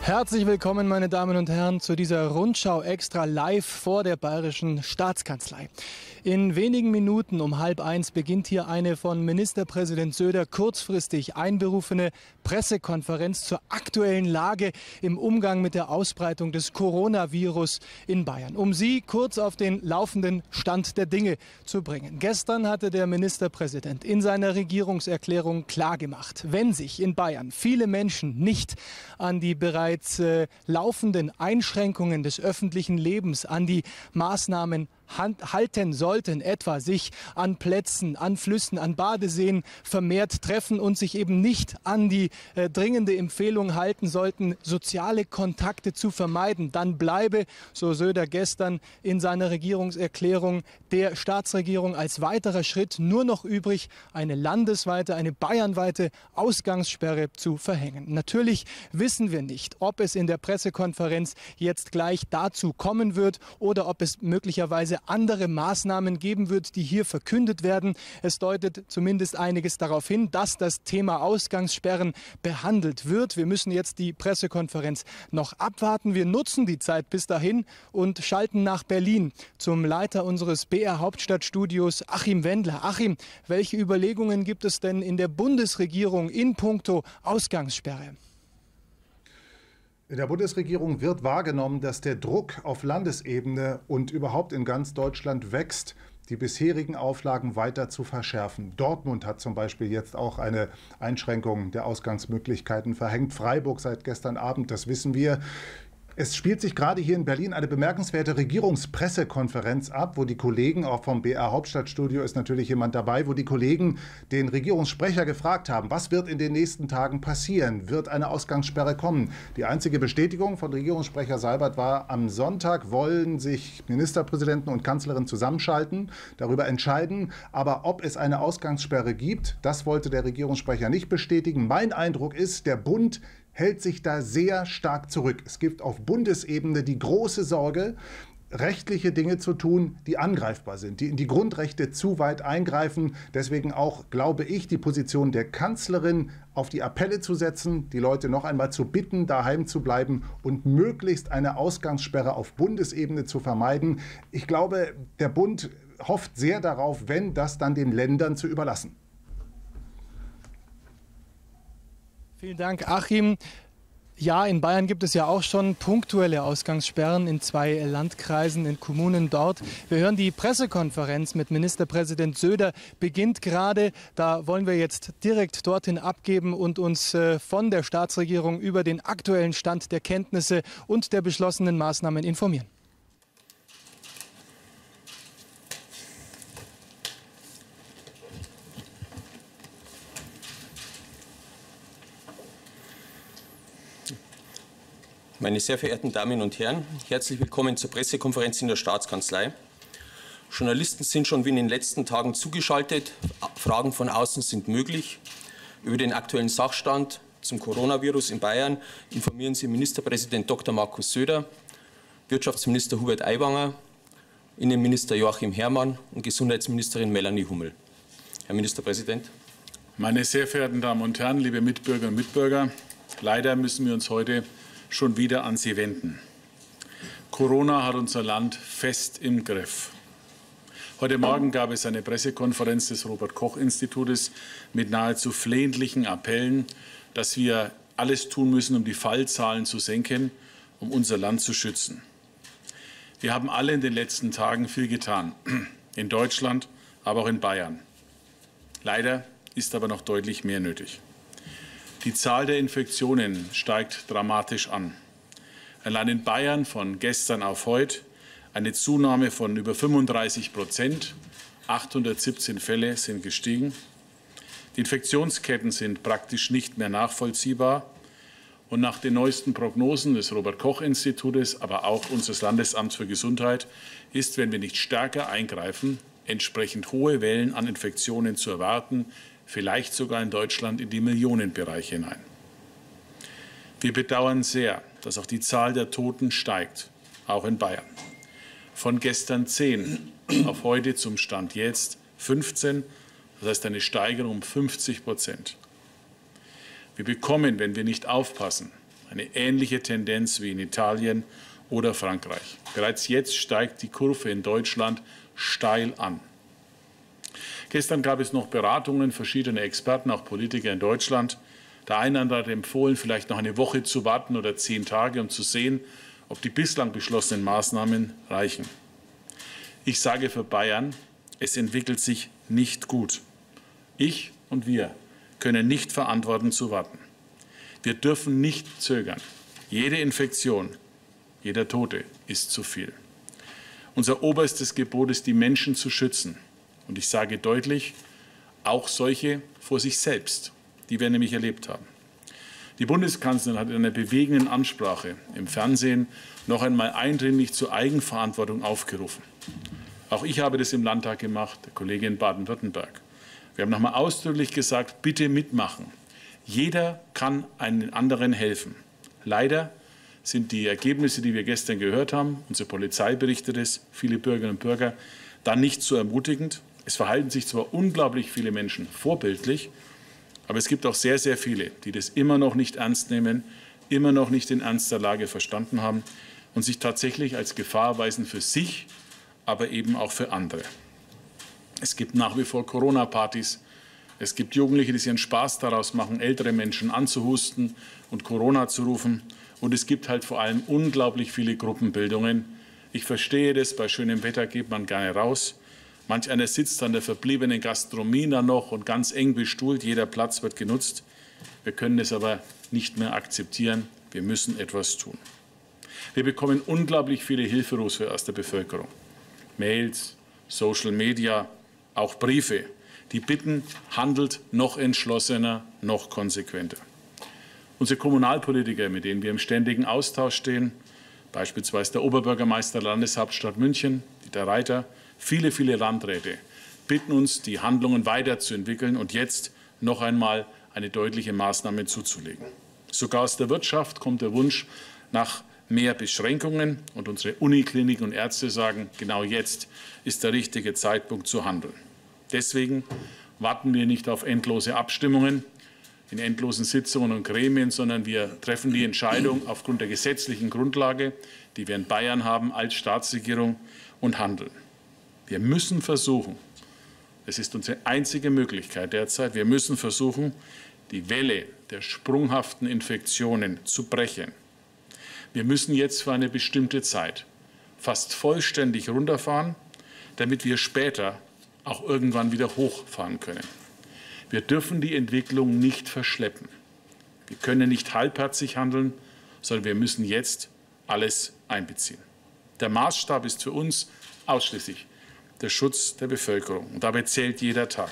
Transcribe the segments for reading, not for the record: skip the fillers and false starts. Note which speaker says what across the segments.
Speaker 1: Herzlich willkommen, meine Damen und Herren, zu dieser Rundschau extra live vor der Bayerischen Staatskanzlei. In wenigen Minuten um 12:30 beginnt hier eine von Ministerpräsident Söder kurzfristig einberufene Pressekonferenz zur aktuellen Lage im Umgang mit der Ausbreitung des Coronavirus in Bayern, um Sie kurz auf den laufenden Stand der Dinge zu bringen. Gestern hatte der Ministerpräsident in seiner Regierungserklärung klargemacht, wenn sich in Bayern viele Menschen nicht an die bereits laufenden Einschränkungen des öffentlichen Lebens, an die Maßnahmen halten sollten, etwa sich an Plätzen, an Flüssen, an Badeseen vermehrt treffen und sich eben nicht an die dringende Empfehlung halten sollten, soziale Kontakte zu vermeiden, dann bleibe, so Söder gestern in seiner Regierungserklärung, der Staatsregierung als weiterer Schritt nur noch übrig, eine landesweite, eine bayernweite Ausgangssperre zu verhängen. Natürlich wissen wir nicht, ob es in der Pressekonferenz jetzt gleich dazu kommen wird oder ob es möglicherweise andere Maßnahmen geben wird, die hier verkündet werden. Es deutet zumindest einiges darauf hin, dass das Thema Ausgangssperren behandelt wird. Wir müssen jetzt die Pressekonferenz noch abwarten. Wir nutzen die Zeit bis dahin und schalten nach Berlin zum Leiter unseres BR Hauptstadtstudios, Achim Wendler. Achim, welche Überlegungen gibt es denn in der Bundesregierung in puncto Ausgangssperre?
Speaker 2: In der Bundesregierung wird wahrgenommen, dass der Druck auf Landesebene und überhaupt in ganz Deutschland wächst, die bisherigen Auflagen weiter zu verschärfen. Dortmund hat zum Beispiel jetzt auch eine Einschränkung der Ausgangsmöglichkeiten verhängt. Freiburg seit gestern Abend, das wissen wir. Es spielt sich gerade hier in Berlin eine bemerkenswerte Regierungspressekonferenz ab, wo die Kollegen, auch vom BR Hauptstadtstudio ist natürlich jemand dabei, wo die Kollegen den Regierungssprecher gefragt haben, was wird in den nächsten Tagen passieren? Wird eine Ausgangssperre kommen? Die einzige Bestätigung von Regierungssprecher Seibert war, am Sonntag wollen sich Ministerpräsidenten und Kanzlerin zusammenschalten, darüber entscheiden. Aber ob es eine Ausgangssperre gibt, das wollte der Regierungssprecher nicht bestätigen. Mein Eindruck ist, der Bund hält sich da sehr stark zurück. Es gibt auf Bundesebene die große Sorge, rechtliche Dinge zu tun, die angreifbar sind, die in die Grundrechte zu weit eingreifen. Deswegen auch, glaube ich, die Position der Kanzlerin auf die Appelle zu setzen, die Leute noch einmal zu bitten, daheim zu bleiben und möglichst eine Ausgangssperre auf Bundesebene zu vermeiden. Ich glaube, der Bund hofft sehr darauf, wenn das dann den Ländern zu überlassen.
Speaker 1: Vielen Dank, Achim. Ja, in Bayern gibt es ja auch schon punktuelle Ausgangssperren in 2 Landkreisen, in Kommunen dort. Wir hören, die Pressekonferenz mit Ministerpräsident Söder beginnt gerade. Da wollen wir jetzt direkt dorthin abgeben und uns von der Staatsregierung über den aktuellen Stand der Kenntnisse und der beschlossenen Maßnahmen informieren.
Speaker 3: Meine sehr verehrten Damen und Herren, herzlich willkommen zur Pressekonferenz in der Staatskanzlei. Journalisten sind schon wie in den letzten Tagen zugeschaltet. Fragen von außen sind möglich. Über den aktuellen Sachstand zum Coronavirus in Bayern informieren Sie Ministerpräsident Dr. Markus Söder, Wirtschaftsminister Hubert Aiwanger, Innenminister Joachim Herrmann und Gesundheitsministerin Melanie Hummel. Herr Ministerpräsident.
Speaker 4: Meine sehr verehrten Damen und Herren, liebe Mitbürgerinnen und Mitbürger, leider müssen wir uns heute schon wieder an Sie wenden. Corona hat unser Land fest im Griff. Heute Morgen gab es eine Pressekonferenz des Robert-Koch-Institutes mit nahezu flehentlichen Appellen, dass wir alles tun müssen, um die Fallzahlen zu senken, um unser Land zu schützen. Wir haben alle in den letzten Tagen viel getan, in Deutschland, aber auch in Bayern. Leider ist aber noch deutlich mehr nötig. Die Zahl der Infektionen steigt dramatisch an. Allein in Bayern von gestern auf heute eine Zunahme von über 35%. 817 Fälle sind gestiegen. Die Infektionsketten sind praktisch nicht mehr nachvollziehbar. Und nach den neuesten Prognosen des Robert-Koch-Institutes, aber auch unseres Landesamts für Gesundheit, ist, wenn wir nicht stärker eingreifen, entsprechend hohe Wellen an Infektionen zu erwarten, vielleicht sogar in Deutschland in die Millionenbereiche hinein. Wir bedauern sehr, dass auch die Zahl der Toten steigt, auch in Bayern. Von gestern 10 auf heute zum Stand jetzt 15, das heißt eine Steigerung um 50%. Wir bekommen, wenn wir nicht aufpassen, eine ähnliche Tendenz wie in Italien oder Frankreich. Bereits jetzt steigt die Kurve in Deutschland steil an. Gestern gab es noch Beratungen verschiedener Experten, auch Politiker in Deutschland. Der eine oder andere hat empfohlen, vielleicht noch eine Woche zu warten oder 10 Tage, um zu sehen, ob die bislang beschlossenen Maßnahmen reichen. Ich sage für Bayern, es entwickelt sich nicht gut. Ich und wir können nicht verantworten zu warten. Wir dürfen nicht zögern. Jede Infektion, jeder Tote ist zu viel. Unser oberstes Gebot ist, die Menschen zu schützen. Und ich sage deutlich, auch solche vor sich selbst, die wir nämlich erlebt haben. Die Bundeskanzlerin hat in einer bewegenden Ansprache im Fernsehen noch einmal eindringlich zur Eigenverantwortung aufgerufen. Auch ich habe das im Landtag gemacht, der Kollege in Baden-Württemberg. Wir haben noch einmal ausdrücklich gesagt, bitte mitmachen. Jeder kann einem anderen helfen. Leider sind die Ergebnisse, die wir gestern gehört haben, unsere Polizei berichtet es, viele Bürgerinnen und Bürger, dann nicht so ermutigend. Es verhalten sich zwar unglaublich viele Menschen vorbildlich, aber es gibt auch sehr, sehr viele, die das immer noch nicht ernst nehmen, immer noch nicht den Ernst der Lage verstanden haben und sich tatsächlich als Gefahr erweisen für sich, aber eben auch für andere. Es gibt nach wie vor Corona-Partys. Es gibt Jugendliche, die sich einen Spaß daraus machen, ältere Menschen anzuhusten und Corona zu rufen. Und es gibt halt vor allem unglaublich viele Gruppenbildungen. Ich verstehe das, bei schönem Wetter geht man gerne raus. Manch einer sitzt an der verbliebenen Gastronomie dann noch und ganz eng bestuhlt, jeder Platz wird genutzt. Wir können es aber nicht mehr akzeptieren. Wir müssen etwas tun. Wir bekommen unglaublich viele Hilferufe aus der Bevölkerung. Mails, Social Media, auch Briefe, die bitten, handelt noch entschlossener, noch konsequenter. Unsere Kommunalpolitiker, mit denen wir im ständigen Austausch stehen, beispielsweise der Oberbürgermeister der Landeshauptstadt München, Dieter Reiter, viele, viele Landräte, bitten uns, die Handlungen weiterzuentwickeln und jetzt noch einmal eine deutliche Maßnahme zuzulegen. Sogar aus der Wirtschaft kommt der Wunsch nach mehr Beschränkungen und unsere Unikliniken und Ärzte sagen, genau jetzt ist der richtige Zeitpunkt zu handeln. Deswegen warten wir nicht auf endlose Abstimmungen in endlosen Sitzungen und Gremien, sondern wir treffen die Entscheidung aufgrund der gesetzlichen Grundlage, die wir in Bayern haben als Staatsregierung, und handeln. Wir müssen versuchen, es ist unsere einzige Möglichkeit derzeit, wir müssen versuchen, die Welle der sprunghaften Infektionen zu brechen. Wir müssen jetzt für eine bestimmte Zeit fast vollständig runterfahren, damit wir später auch irgendwann wieder hochfahren können. Wir dürfen die Entwicklung nicht verschleppen. Wir können nicht halbherzig handeln, sondern wir müssen jetzt alles einbeziehen. Der Maßstab ist für uns ausschließlich der Schutz der Bevölkerung. Und dabei zählt jeder Tag.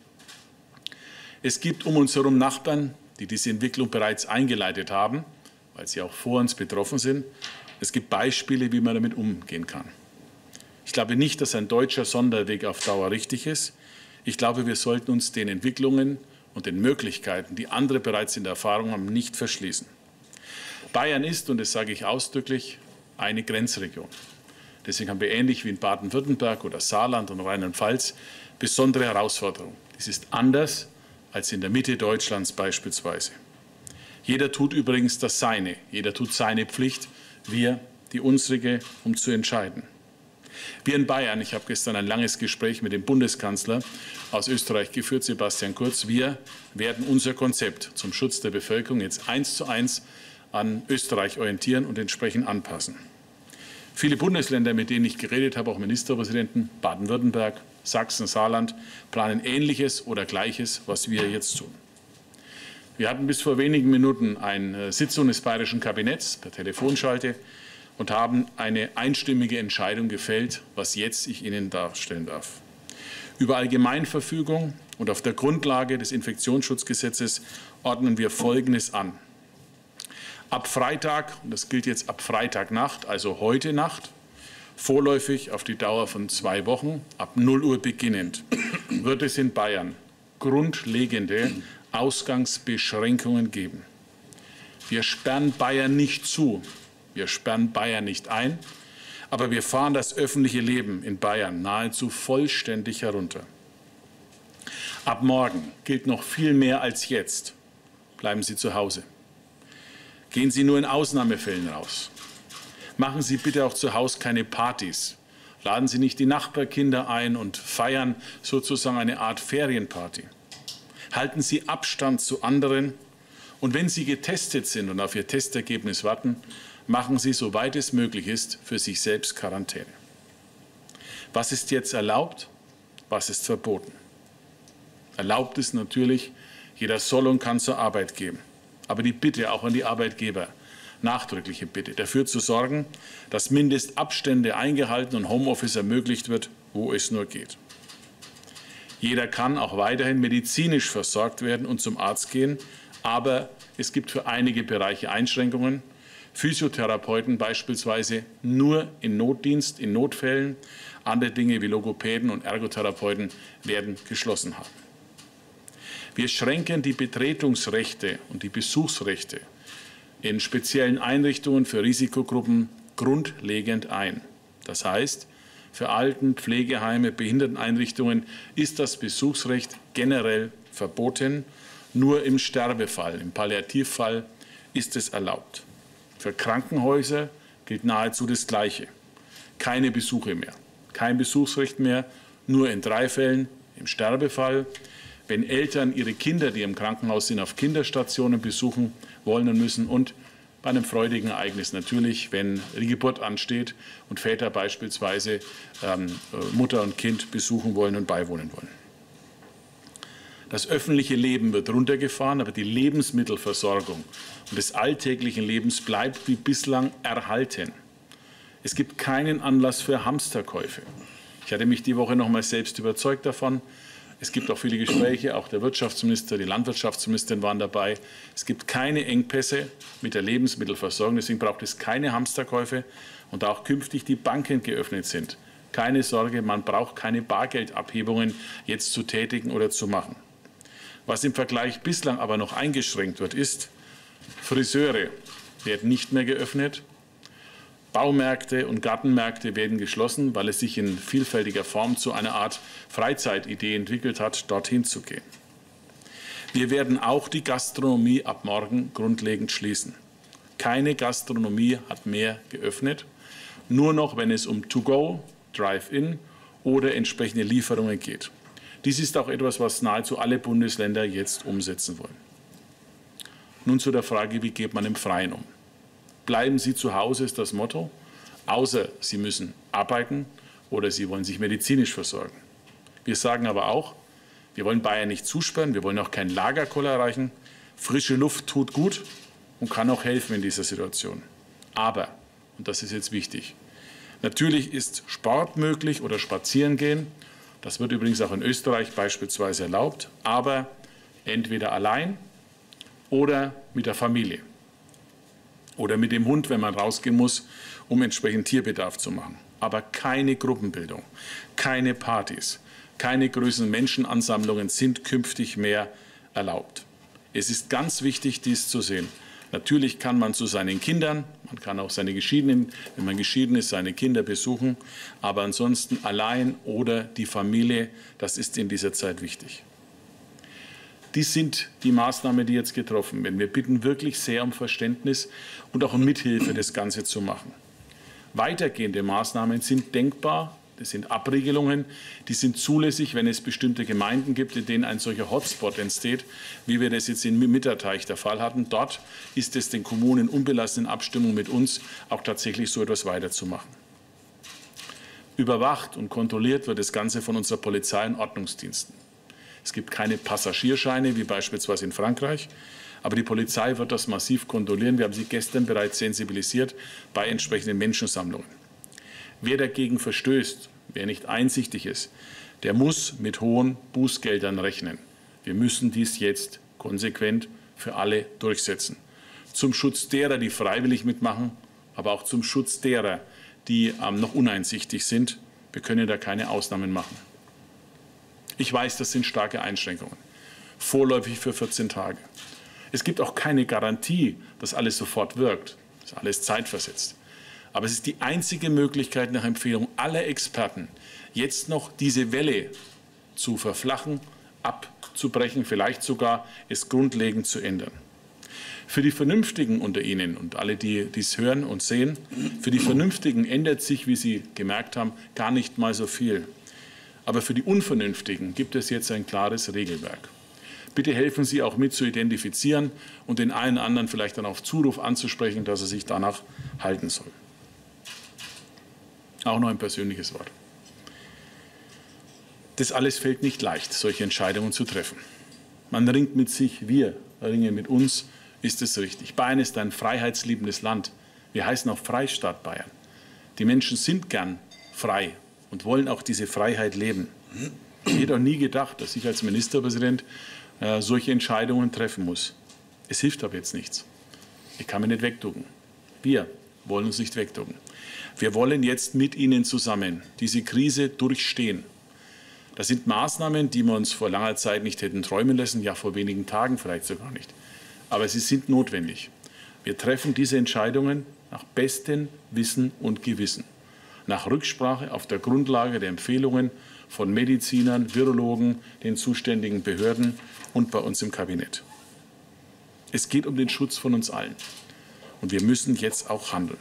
Speaker 4: Es gibt um uns herum Nachbarn, die diese Entwicklung bereits eingeleitet haben, weil sie auch vor uns betroffen sind. Es gibt Beispiele, wie man damit umgehen kann. Ich glaube nicht, dass ein deutscher Sonderweg auf Dauer richtig ist. Ich glaube, wir sollten uns den Entwicklungen und den Möglichkeiten, die andere bereits in der Erfahrung haben, nicht verschließen. Bayern ist, und das sage ich ausdrücklich, eine Grenzregion. Deswegen haben wir ähnlich wie in Baden-Württemberg oder Saarland und Rheinland-Pfalz besondere Herausforderungen. Das ist anders als in der Mitte Deutschlands beispielsweise. Jeder tut übrigens das Seine, jeder tut seine Pflicht, wir die unsrige, um zu entscheiden. Wir in Bayern, ich habe gestern ein langes Gespräch mit dem Bundeskanzler aus Österreich geführt, Sebastian Kurz, wir werden unser Konzept zum Schutz der Bevölkerung jetzt 1:1 an Österreich orientieren und entsprechend anpassen. Viele Bundesländer, mit denen ich geredet habe, auch Ministerpräsidenten, Baden-Württemberg, Sachsen, Saarland, planen Ähnliches oder Gleiches, was wir jetzt tun. Wir hatten bis vor wenigen Minuten eine Sitzung des Bayerischen Kabinetts per Telefonschalte und haben eine einstimmige Entscheidung gefällt, was jetzt ich Ihnen darstellen darf. Über Allgemeinverfügung und auf der Grundlage des Infektionsschutzgesetzes ordnen wir Folgendes an. Ab Freitag, und das gilt jetzt ab Freitagnacht, also heute Nacht, vorläufig auf die Dauer von 2 Wochen, ab 0 Uhr beginnend, wird es in Bayern grundlegende Ausgangsbeschränkungen geben. Wir sperren Bayern nicht zu, wir sperren Bayern nicht ein, aber wir fahren das öffentliche Leben in Bayern nahezu vollständig herunter. Ab morgen gilt noch viel mehr als jetzt. Bleiben Sie zu Hause. Gehen Sie nur in Ausnahmefällen raus. Machen Sie bitte auch zu Hause keine Partys. Laden Sie nicht die Nachbarkinder ein und feiern sozusagen eine Art Ferienparty. Halten Sie Abstand zu anderen. Und wenn Sie getestet sind und auf Ihr Testergebnis warten, machen Sie, soweit es möglich ist, für sich selbst Quarantäne. Was ist jetzt erlaubt? Was ist verboten? Erlaubt ist natürlich, jeder soll und kann zur Arbeit gehen. Aber die Bitte auch an die Arbeitgeber, nachdrückliche Bitte, dafür zu sorgen, dass Mindestabstände eingehalten und Homeoffice ermöglicht wird, wo es nur geht. Jeder kann auch weiterhin medizinisch versorgt werden und zum Arzt gehen, aber es gibt für einige Bereiche Einschränkungen. Physiotherapeuten beispielsweise nur in Notdienst, in Notfällen. Andere Dinge wie Logopäden und Ergotherapeuten werden geschlossen haben. Wir schränken die Betretungsrechte und die Besuchsrechte in speziellen Einrichtungen für Risikogruppen grundlegend ein. Das heißt, für Alten-, Pflegeheime, Behinderteneinrichtungen ist das Besuchsrecht generell verboten. Nur im Sterbefall, im Palliativfall ist es erlaubt. Für Krankenhäuser gilt nahezu das Gleiche. Keine Besuche mehr, kein Besuchsrecht mehr, nur in 3 Fällen, im Sterbefall, wenn Eltern ihre Kinder, die im Krankenhaus sind, auf Kinderstationen besuchen wollen und müssen und bei einem freudigen Ereignis natürlich, wenn die Geburt ansteht und Väter beispielsweise Mutter und Kind besuchen wollen und beiwohnen wollen. Das öffentliche Leben wird runtergefahren, aber die Lebensmittelversorgung und des alltäglichen Lebens bleibt wie bislang erhalten. Es gibt keinen Anlass für Hamsterkäufe. Ich hatte mich die Woche noch mal selbst überzeugt davon. Es gibt auch viele Gespräche, auch der Wirtschaftsminister, die Landwirtschaftsministerin waren dabei. Es gibt keine Engpässe mit der Lebensmittelversorgung, deswegen braucht es keine Hamsterkäufe und da auch künftig die Banken geöffnet sind. Keine Sorge, man braucht keine Bargeldabhebungen jetzt zu tätigen oder zu machen. Was im Vergleich bislang aber noch eingeschränkt wird, ist, Friseure werden nicht mehr geöffnet, Baumärkte und Gartenmärkte werden geschlossen, weil es sich in vielfältiger Form zu einer Art Freizeitidee entwickelt hat, dorthin zu gehen. Wir werden auch die Gastronomie ab morgen grundlegend schließen. Keine Gastronomie hat mehr geöffnet, nur noch, wenn es um To-Go, Drive-In oder entsprechende Lieferungen geht. Dies ist auch etwas, was nahezu alle Bundesländer jetzt umsetzen wollen. Nun zu der Frage, wie geht man im Freien um? Bleiben Sie zu Hause ist das Motto, außer Sie müssen arbeiten oder Sie wollen sich medizinisch versorgen. Wir sagen aber auch, wir wollen Bayern nicht zusperren, wir wollen auch keinen Lagerkoller erreichen. Frische Luft tut gut und kann auch helfen in dieser Situation. Aber, und das ist jetzt wichtig, natürlich ist Sport möglich oder spazieren gehen. Das wird übrigens auch in Österreich beispielsweise erlaubt, aber entweder allein oder mit der Familie oder mit dem Hund, wenn man rausgehen muss, um entsprechend Tierbedarf zu machen. Aber keine Gruppenbildung, keine Partys, keine größeren Menschenansammlungen sind künftig mehr erlaubt. Es ist ganz wichtig, dies zu sehen. Natürlich kann man zu seinen Kindern, man kann auch seine Geschiedenen, wenn man geschieden ist, seine Kinder besuchen, aber ansonsten allein oder die Familie, das ist in dieser Zeit wichtig. Dies sind die Maßnahmen, die jetzt getroffen werden. Wir bitten wirklich sehr um Verständnis und auch um Mithilfe, das Ganze zu machen. Weitergehende Maßnahmen sind denkbar. Das sind Abregelungen, die sind zulässig, wenn es bestimmte Gemeinden gibt, in denen ein solcher Hotspot entsteht, wie wir das jetzt in Mitterteich der Fall hatten. Dort ist es den Kommunen unbelassen in Abstimmung mit uns, auch tatsächlich so etwas weiterzumachen. Überwacht und kontrolliert wird das Ganze von unserer Polizei und Ordnungsdiensten. Es gibt keine Passagierscheine, wie beispielsweise in Frankreich, aber die Polizei wird das massiv kontrollieren. Wir haben sie gestern bereits sensibilisiert bei entsprechenden Menschensammlungen. Wer dagegen verstößt, wer nicht einsichtig ist, der muss mit hohen Bußgeldern rechnen. Wir müssen dies jetzt konsequent für alle durchsetzen. Zum Schutz derer, die freiwillig mitmachen, aber auch zum Schutz derer, die noch uneinsichtig sind. Wir können da keine Ausnahmen machen. Ich weiß, das sind starke Einschränkungen, vorläufig für 14 Tage. Es gibt auch keine Garantie, dass alles sofort wirkt. Das ist alles zeitversetzt. Aber es ist die einzige Möglichkeit nach Empfehlung aller Experten, jetzt noch diese Welle zu verflachen, abzubrechen, vielleicht sogar es grundlegend zu ändern. Für die Vernünftigen unter Ihnen und alle, die dies hören und sehen, für die Vernünftigen ändert sich, wie Sie gemerkt haben, gar nicht mal so viel. Aber für die Unvernünftigen gibt es jetzt ein klares Regelwerk. Bitte helfen Sie auch mit zu identifizieren und den einen anderen vielleicht dann auf Zuruf anzusprechen, dass er sich danach halten soll. Auch noch ein persönliches Wort. Das alles fällt nicht leicht, solche Entscheidungen zu treffen. Man ringt mit sich, wir ringen mit uns, ist es richtig. Bayern ist ein freiheitsliebendes Land. Wir heißen auch Freistaat Bayern. Die Menschen sind gern frei und wollen auch diese Freiheit leben. Ich hätte auch nie gedacht, dass ich als Ministerpräsident solche Entscheidungen treffen muss. Es hilft aber jetzt nichts. Ich kann mich nicht wegducken. Wir wollen uns nicht wegducken. Wir wollen jetzt mit Ihnen zusammen diese Krise durchstehen. Das sind Maßnahmen, die wir uns vor langer Zeit nicht hätten träumen lassen, ja vor wenigen Tagen vielleicht sogar nicht. Aber sie sind notwendig. Wir treffen diese Entscheidungen nach bestem Wissen und Gewissen, nach Rücksprache auf der Grundlage der Empfehlungen von Medizinern, Virologen, den zuständigen Behörden und bei uns im Kabinett. Es geht um den Schutz von uns allen. Und wir müssen jetzt auch handeln.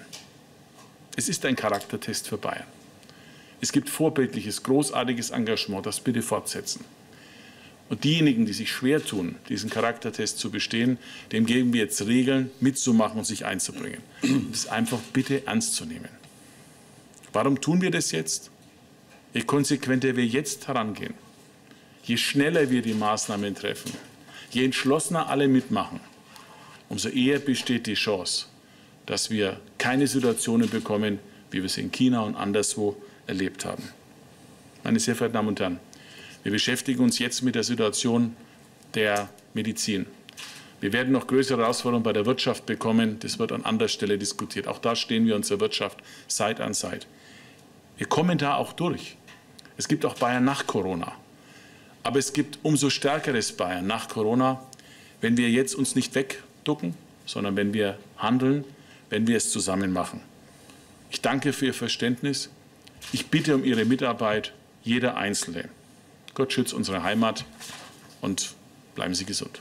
Speaker 4: Es ist ein Charaktertest für Bayern. Es gibt vorbildliches, großartiges Engagement, das bitte fortsetzen. Und diejenigen, die sich schwer tun, diesen Charaktertest zu bestehen, dem geben wir jetzt Regeln, mitzumachen und sich einzubringen. Das ist einfach bitte ernst zu nehmen. Warum tun wir das jetzt? Je konsequenter wir jetzt herangehen, je schneller wir die Maßnahmen treffen, je entschlossener alle mitmachen, umso eher besteht die Chance, dass wir keine Situationen bekommen, wie wir es in China und anderswo erlebt haben. Meine sehr verehrten Damen und Herren, wir beschäftigen uns jetzt mit der Situation der Medizin. Wir werden noch größere Herausforderungen bei der Wirtschaft bekommen. Das wird an anderer Stelle diskutiert. Auch da stehen wir unserer Wirtschaft Seite an Seite. Wir kommen da auch durch. Es gibt auch Bayern nach Corona. Aber es gibt umso stärkeres Bayern nach Corona, wenn wir jetzt uns nicht wegducken, sondern wenn wir handeln, wenn wir es zusammen machen. Ich danke für Ihr Verständnis. Ich bitte um Ihre Mitarbeit, jeder Einzelne. Gott schütze unsere Heimat und bleiben Sie gesund.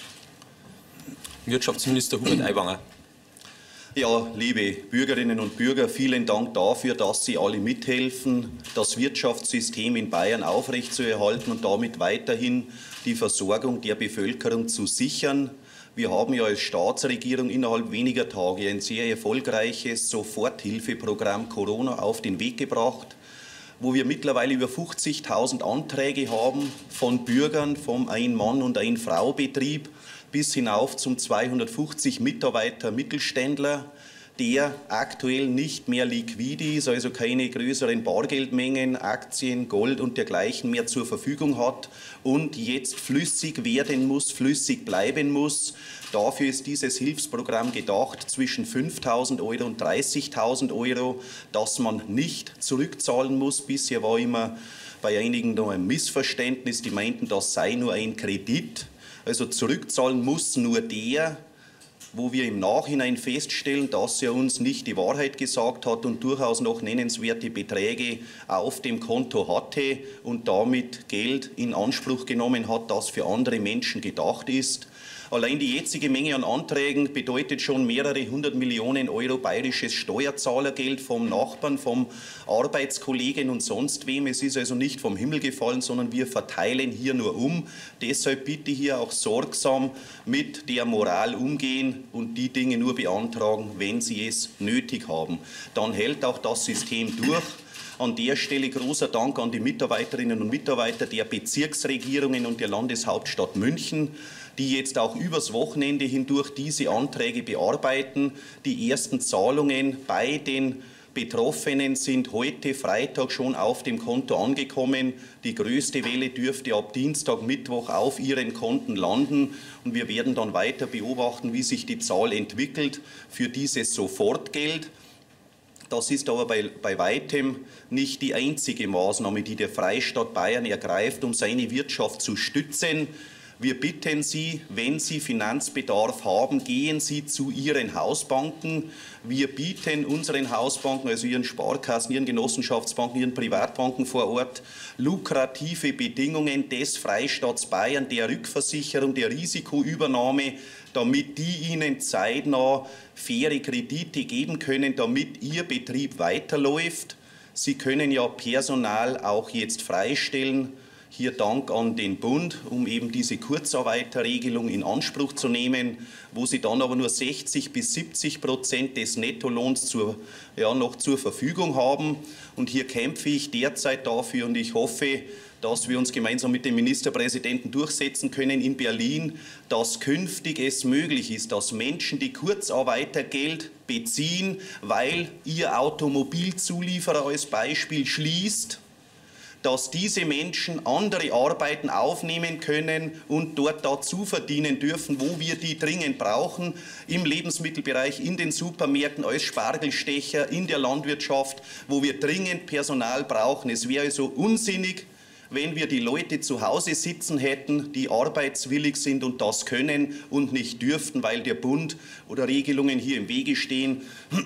Speaker 3: Wirtschaftsminister Hubert Aiwanger.
Speaker 5: Ja, liebe Bürgerinnen und Bürger, vielen Dank dafür, dass Sie alle mithelfen, das Wirtschaftssystem in Bayern aufrechtzuerhalten und damit weiterhin die Versorgung der Bevölkerung zu sichern. Wir haben ja als Staatsregierung innerhalb weniger Tage ein sehr erfolgreiches Soforthilfeprogramm Corona auf den Weg gebracht, wo wir mittlerweile über 50.000 Anträge haben von Bürgern vom Ein-Mann- und Ein-Frau-Betrieb bis hinauf zum 250 Mitarbeiter Mittelständler, der aktuell nicht mehr liquide ist, also keine größeren Bargeldmengen, Aktien, Gold und dergleichen mehr zur Verfügung hat und jetzt flüssig werden muss, flüssig bleiben muss. Dafür ist dieses Hilfsprogramm gedacht, zwischen 5.000 € und 30.000 €, das man nicht zurückzahlen muss. Bisher war immer bei einigen noch ein Missverständnis, die meinten, das sei nur ein Kredit. Also zurückzahlen muss nur der, wo wir im Nachhinein feststellen, dass er uns nicht die Wahrheit gesagt hat und durchaus noch nennenswerte Beträge auf dem Konto hatte und damit Geld in Anspruch genommen hat, das für andere Menschen gedacht ist. Allein die jetzige Menge an Anträgen bedeutet schon mehrere 100 Millionen € bayerisches Steuerzahlergeld vom Nachbarn, vom Arbeitskollegen und sonst wem. Es ist also nicht vom Himmel gefallen, sondern wir verteilen hier nur um. Deshalb bitte hier auch sorgsam mit der Moral umgehen und die Dinge nur beantragen, wenn Sie es nötig haben. Dann hält auch das System durch. An der Stelle großer Dank an die Mitarbeiterinnen und Mitarbeiter der Bezirksregierungen und der Landeshauptstadt München, die jetzt auch übers Wochenende hindurch diese Anträge bearbeiten. Die ersten Zahlungen bei den Betroffenen sind heute Freitag schon auf dem Konto angekommen. Die größte Welle dürfte ab Dienstag, Mittwoch auf ihren Konten landen. Und wir werden dann weiter beobachten, wie sich die Zahl entwickelt für dieses Sofortgeld. Das ist aber bei weitem nicht die einzige Maßnahme, die der Freistaat Bayern ergreift, um seine Wirtschaft zu stützen. Wir bitten Sie, wenn Sie Finanzbedarf haben, gehen Sie zu Ihren Hausbanken. Wir bieten unseren Hausbanken, also Ihren Sparkassen, Ihren Genossenschaftsbanken, Ihren Privatbanken vor Ort, lukrative Bedingungen des Freistaats Bayern, der Rückversicherung, der Risikoübernahme, damit die Ihnen zeitnah faire Kredite geben können, damit Ihr Betrieb weiterläuft. Sie können ja Personal auch jetzt freistellen. Hier Dank an den Bund, um eben diese Kurzarbeiterregelung in Anspruch zu nehmen, wo Sie dann aber nur 60 bis 70% des Nettolohns noch zur Verfügung haben. Und hier kämpfe ich derzeit dafür und ich hoffe, dass wir uns gemeinsam mit dem Ministerpräsidenten durchsetzen können in Berlin, dass künftig es möglich ist, dass Menschen, die Kurzarbeitergeld beziehen, weil ihr Automobilzulieferer als Beispiel schließt, dass diese Menschen andere Arbeiten aufnehmen können und dort dazu verdienen dürfen, wo wir die dringend brauchen, im Lebensmittelbereich, in den Supermärkten, als Spargelstecher, in der Landwirtschaft, wo wir dringend Personal brauchen. Es wäre so unsinnig, wenn wir die Leute zu Hause sitzen hätten, die arbeitswillig sind und das können und nicht dürften, weil der Bund oder Regelungen hier im Wege stehen.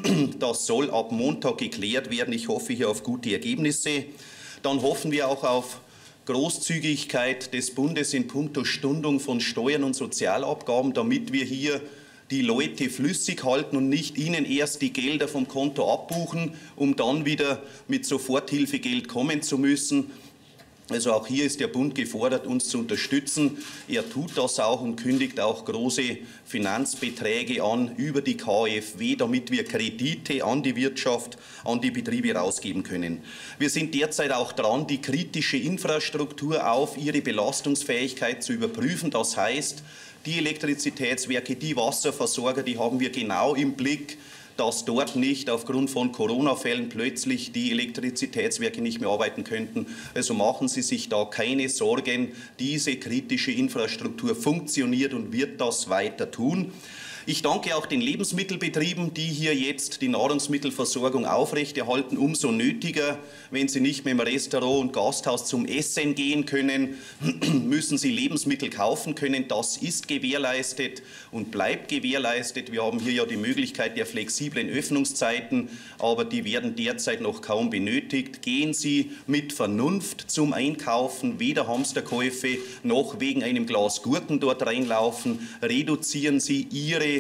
Speaker 5: Das soll ab Montag geklärt werden. Ich hoffe hier auf gute Ergebnisse. Dann hoffen wir auch auf Großzügigkeit des Bundes in puncto Stundung von Steuern und Sozialabgaben, damit wir hier die Leute flüssig halten und nicht ihnen erst die Gelder vom Konto abbuchen, um dann wieder mit Soforthilfegeld kommen zu müssen. Also auch hier ist der Bund gefordert, uns zu unterstützen. Er tut das auch und kündigt auch große Finanzbeträge an über die KfW, damit wir Kredite an die Wirtschaft, an die Betriebe rausgeben können. Wir sind derzeit auch dran, die kritische Infrastruktur auf ihre Belastungsfähigkeit zu überprüfen. Das heißt, die Elektrizitätswerke, die Wasserversorger, die haben wir genau im Blick, dass dort nicht aufgrund von Corona-Fällen plötzlich die Elektrizitätswerke nicht mehr arbeiten könnten. Also machen Sie sich da keine Sorgen. Diese kritische Infrastruktur funktioniert und wird das weiter tun. Ich danke auch den Lebensmittelbetrieben, die hier jetzt die Nahrungsmittelversorgung aufrechterhalten. Umso nötiger, wenn sie nicht mehr im Restaurant und Gasthaus zum Essen gehen können, müssen sie Lebensmittel kaufen können. Das ist gewährleistet und bleibt gewährleistet. Wir haben hier ja die Möglichkeit der flexiblen Öffnungszeiten, aber die werden derzeit noch kaum benötigt. Gehen Sie mit Vernunft zum Einkaufen, weder Hamsterkäufe noch wegen einem Glas Gurken dort reinlaufen. Reduzieren Sie Ihre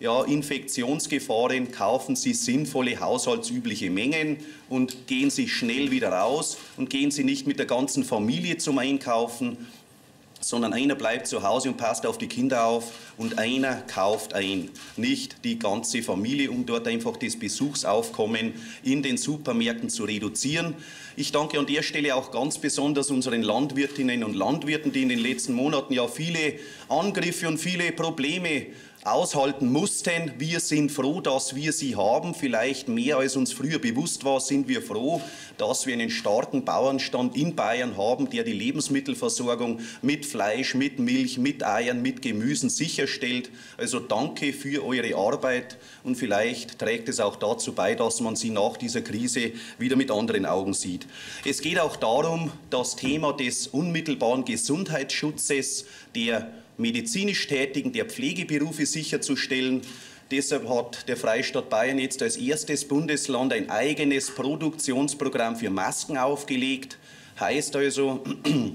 Speaker 5: Infektionsgefahren, kaufen Sie sinnvolle haushaltsübliche Mengen und gehen Sie schnell wieder raus und gehen Sie nicht mit der ganzen Familie zum Einkaufen, sondern einer bleibt zu Hause und passt auf die Kinder auf und einer kauft ein. Nicht die ganze Familie, um dort einfach das Besuchsaufkommen in den Supermärkten zu reduzieren. Ich danke an der Stelle auch ganz besonders unseren Landwirtinnen und Landwirten, die in den letzten Monaten ja viele Angriffe und viele Probleme aushalten mussten. Wir sind froh, dass wir sie haben. Vielleicht mehr als uns früher bewusst war, sind wir froh, dass wir einen starken Bauernstand in Bayern haben, der die Lebensmittelversorgung mit Fleisch, mit Milch, mit Eiern, mit Gemüsen sicherstellt. Also danke für eure Arbeit und vielleicht trägt es auch dazu bei, dass man sie nach dieser Krise wieder mit anderen Augen sieht. Es geht auch darum, das Thema des unmittelbaren Gesundheitsschutzes der medizinisch Tätigen, der Pflegeberufe sicherzustellen. Deshalb hat der Freistaat Bayern jetzt als erstes Bundesland ein eigenes Produktionsprogramm für Masken aufgelegt. Heißt also,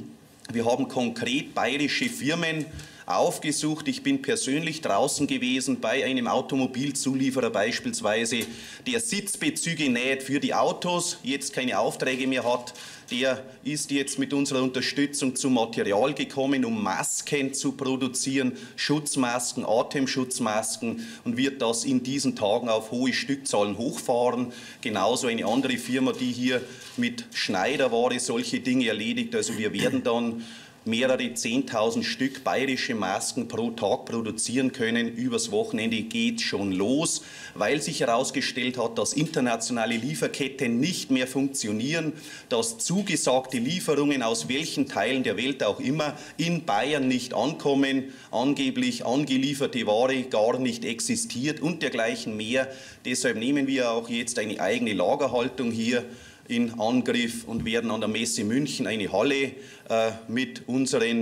Speaker 5: wir haben konkret bayerische Firmen aufgesucht. Ich bin persönlich draußen gewesen bei einem Automobilzulieferer beispielsweise, der Sitzbezüge näht für die Autos, jetzt keine Aufträge mehr hat. Der ist jetzt mit unserer Unterstützung zum Material gekommen, um Masken zu produzieren, Schutzmasken, Atemschutzmasken und wird das in diesen Tagen auf hohe Stückzahlen hochfahren. Genauso eine andere Firma, die hier mit Schneiderware solche Dinge erledigt. Also wir werden dann mehrere 10.000 Stück bayerische Masken pro Tag produzieren können. Übers Wochenende geht schon los, weil sich herausgestellt hat, dass internationale Lieferketten nicht mehr funktionieren, dass zugesagte Lieferungen aus welchen Teilen der Welt auch immer in Bayern nicht ankommen, angeblich angelieferte Ware gar nicht existiert und dergleichen mehr. Deshalb nehmen wir auch jetzt eine eigene Lagerhaltung hier in Angriff und werden an der Messe München eine Halle mit unseren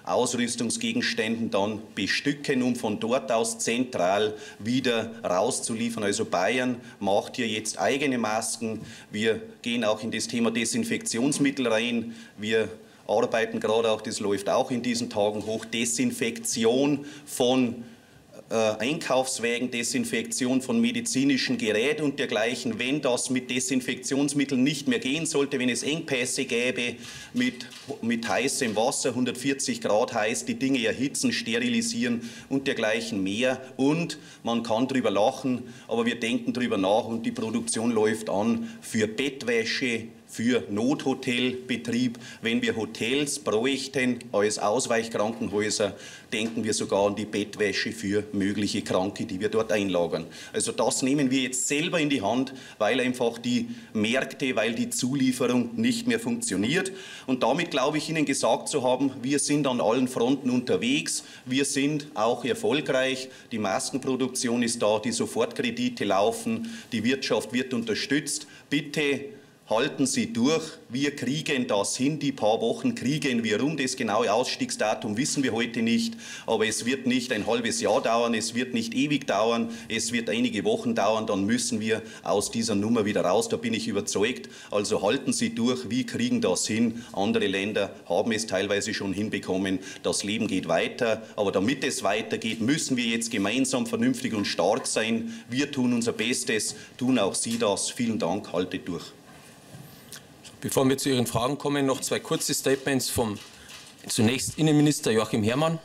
Speaker 5: Ausrüstungsgegenständen dann bestücken, um von dort aus zentral wieder rauszuliefern. Also Bayern macht hier jetzt eigene Masken. Wir gehen auch in das Thema Desinfektionsmittel rein. Wir arbeiten gerade auch, das läuft auch in diesen Tagen hoch, Desinfektion von Einkaufswägen, Desinfektion von medizinischen Geräten und dergleichen. Wenn das mit Desinfektionsmitteln nicht mehr gehen sollte, wenn es Engpässe gäbe mit heißem Wasser, 140 Grad heiß, die Dinge erhitzen, sterilisieren und dergleichen mehr. Und man kann drüber lachen, aber wir denken drüber nach und die Produktion läuft an für Bettwäsche, für Nothotelbetrieb. Wenn wir Hotels bräuchten als Ausweichkrankenhäuser, denken wir sogar an die Bettwäsche für mögliche Kranke, die wir dort einlagern. Also das nehmen wir jetzt selber in die Hand, weil einfach die Märkte, weil die Zulieferung nicht mehr funktioniert. Und damit glaube ich Ihnen gesagt zu haben, wir sind an allen Fronten unterwegs. Wir sind auch erfolgreich. Die Maskenproduktion ist da, die Sofortkredite laufen, die Wirtschaft wird unterstützt. Bitte halten Sie durch, wir kriegen das hin, die paar Wochen kriegen wir rum. Das genaue Ausstiegsdatum wissen wir heute nicht, aber es wird nicht ein halbes Jahr dauern, es wird nicht ewig dauern, es wird einige Wochen dauern, dann müssen wir aus dieser Nummer wieder raus, da bin ich überzeugt. Also halten Sie durch, wir kriegen das hin. Andere Länder haben es teilweise schon hinbekommen, das Leben geht weiter, aber damit es weitergeht, müssen wir jetzt gemeinsam vernünftig und stark sein. Wir tun unser Bestes, tun auch Sie das. Vielen Dank, haltet durch.
Speaker 3: Bevor wir zu Ihren Fragen kommen, noch zwei kurze Statements vom zunächst Innenminister Joachim Herrmann.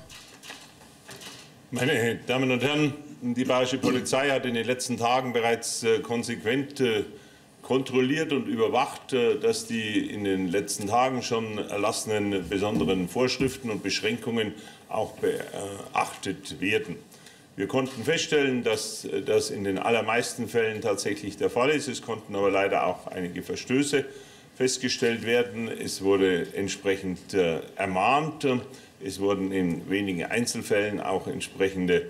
Speaker 6: Meine Damen und Herren, die bayerische Polizei hat in den letzten Tagen bereits konsequent kontrolliert und überwacht, dass die in den letzten Tagen schon erlassenen besonderen Vorschriften und Beschränkungen auch beachtet werden. Wir konnten feststellen, dass das in den allermeisten Fällen tatsächlich der Fall ist. Es konnten aber leider auch einige Verstöße festgestellt werden. Es wurde entsprechend ermahnt. Es wurden in wenigen Einzelfällen auch entsprechende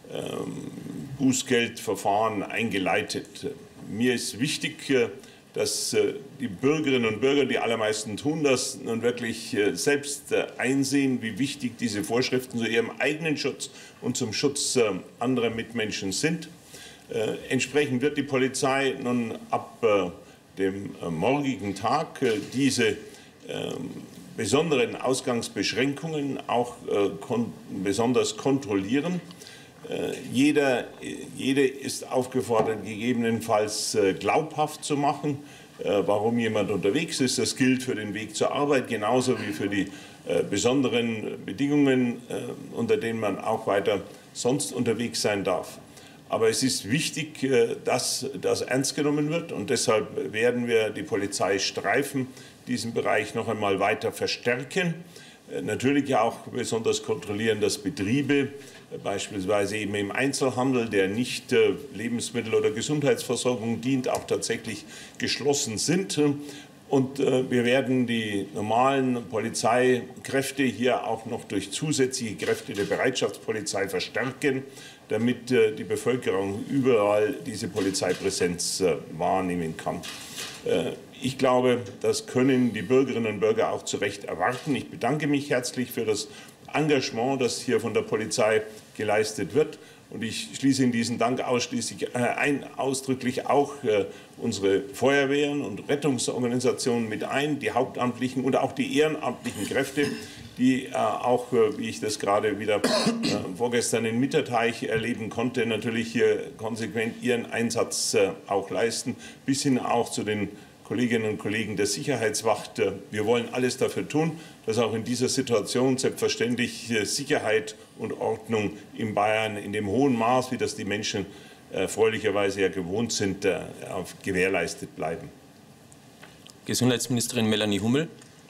Speaker 6: Bußgeldverfahren eingeleitet. Mir ist wichtig, dass die Bürgerinnen und Bürger, die allermeisten tun das, nun wirklich selbst einsehen, wie wichtig diese Vorschriften zu ihrem eigenen Schutz und zum Schutz anderer Mitmenschen sind. Entsprechend wird die Polizei nun ab dem morgigen Tag diese besonderen Ausgangsbeschränkungen auch besonders kontrollieren. Jede ist aufgefordert, gegebenenfalls glaubhaft zu machen, warum jemand unterwegs ist. Das gilt für den Weg zur Arbeit genauso wie für die besonderen Bedingungen, unter denen man auch weiter sonst unterwegs sein darf. Aber es ist wichtig, dass das ernst genommen wird, und deshalb werden wir die Polizeistreifen diesen Bereich noch einmal weiter verstärken. Natürlich auch besonders kontrollieren, dass Betriebe, beispielsweise eben im Einzelhandel, der nicht Lebensmittel- oder Gesundheitsversorgung dient, auch tatsächlich geschlossen sind. Und wir werden die normalen Polizeikräfte hier auch noch durch zusätzliche Kräfte der Bereitschaftspolizei verstärken, damit die Bevölkerung überall diese Polizeipräsenz wahrnehmen kann. Ich glaube, das können die Bürgerinnen und Bürger auch zu Recht erwarten. Ich bedanke mich herzlich für das Engagement, das hier von der Polizei geleistet wird. Und ich schließe in diesen Dank ausdrücklich auch unsere Feuerwehren und Rettungsorganisationen mit ein, die hauptamtlichen und auch die ehrenamtlichen Kräfte, die auch, wie ich das gerade wieder vorgestern in Mitterteich erleben konnte, natürlich hier konsequent ihren Einsatz auch leisten, bis hin auch zu den Kolleginnen und Kollegen der Sicherheitswacht. Wir wollen alles dafür tun, dass auch in dieser Situation selbstverständlich Sicherheit und Ordnung in Bayern in dem hohen Maß, wie das die Menschen erfreulicherweise ja gewohnt sind, gewährleistet bleiben.
Speaker 3: Gesundheitsministerin Melanie Hummel.